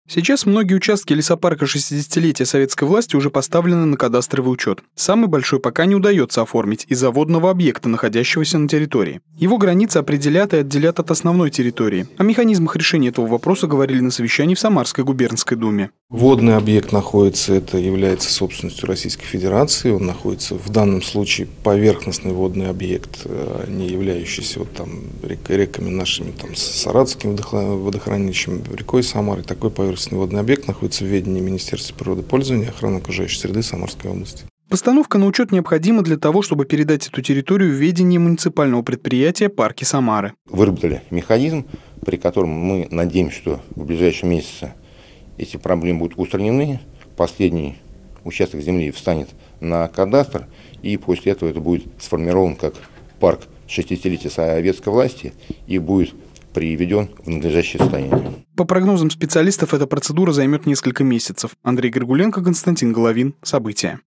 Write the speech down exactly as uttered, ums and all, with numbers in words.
Сейчас многие участки лесопарка шестидесятилетия советской власти уже поставлены на кадастровый учет. Самый большой пока не удается оформить из-за водного объекта, находящегося на территории. Его границы определят и отделят от основной территории. О механизмах решения этого вопроса говорили на совещании в Самарской губернской думе. Водный объект находится, это является собственностью Российской Федерации, он находится в данном случае поверхностный водный объект, не являющийся вот там реками нашими, там, Саратовским водохранилищем, рекой Самары. Такой поверхностный водный объект находится в ведении Министерства природопользования и охраны окружающей среды Самарской области. Постановка на учет необходима для того, чтобы передать эту территорию в ведение муниципального предприятия «Парки Самары». Выработали механизм, при котором мы надеемся, что в ближайшие месяцы эти проблемы будут устранены, последний участок земли встанет на кадастр, и после этого это будет сформирован как парк шестидесятилетия советской власти и будет приведен в надлежащее состояние. По прогнозам специалистов, эта процедура займет несколько месяцев. Андрей Горгуленко, Константин Головин. События.